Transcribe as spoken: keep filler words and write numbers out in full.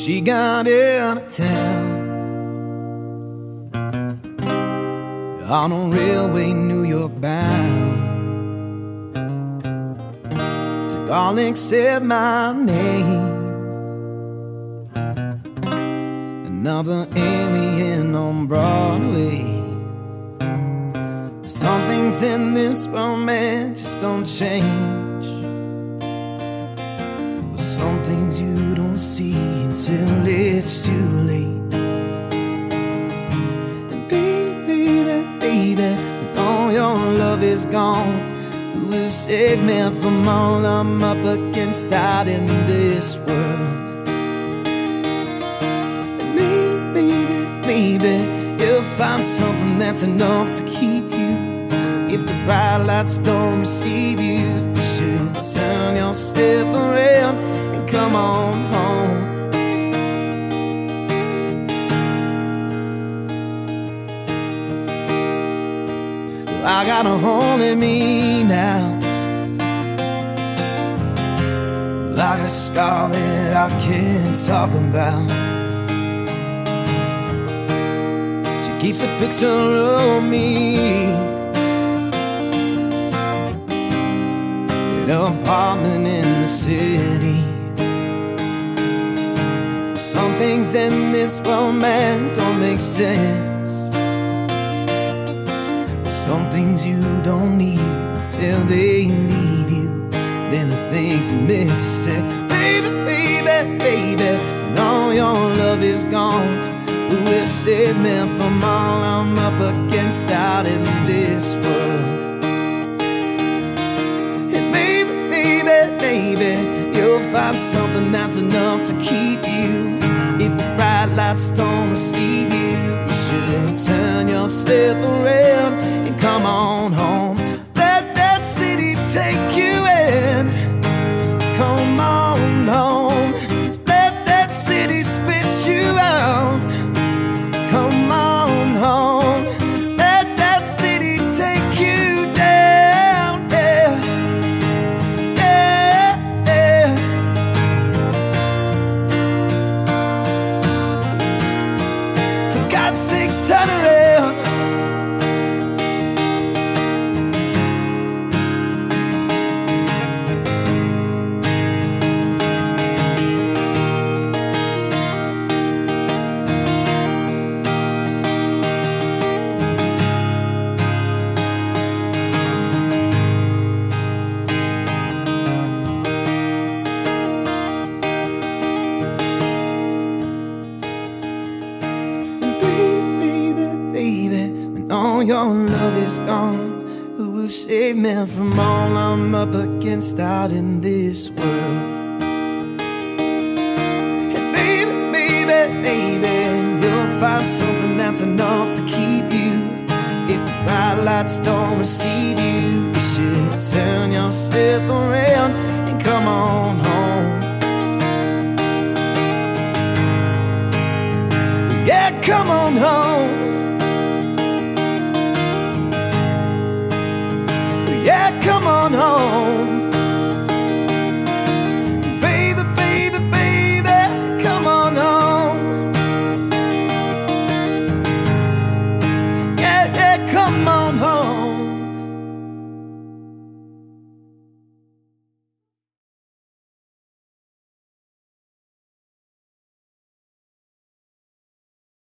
She got out of town on a railway, New York bound. Took all except my name. Another alien on Broadway. Some things in this world, man, just don't change. Some things you don't see until it's too late. And baby, baby, when all your love is gone, who will save me from all I'm up against out in this world? And maybe, maybe, maybe you'll find something that's enough to keep you. If the bright lights don't receive you, you should turn yourself around and come on home. Well, I got a hole in me now, like a scar that I can't talk about. She keeps a picture of me in an apartment in the city. Some things in this world, man, don't make sense. Some things you don't need until they leave you. Then the things you miss, you say, baby, baby, baby, when all your love is gone, who will save me from all I'm up against out in this world? And maybe, baby, baby, you'll find something that's enough to keep you. If the bright lights don't receive you, you should turn yourself around and come on home. Let that city take you in. Come on home. Let that city spit you out. Come on home. Let that city take you down. Yeah, yeah, yeah. For God's sakes, turn around. All your love is gone, who will save me from all I'm up against out in this world? And baby, baby, baby, you'll find something that's enough to keep you. If the bright lights don't receive you, you should turn yourself around and come on home.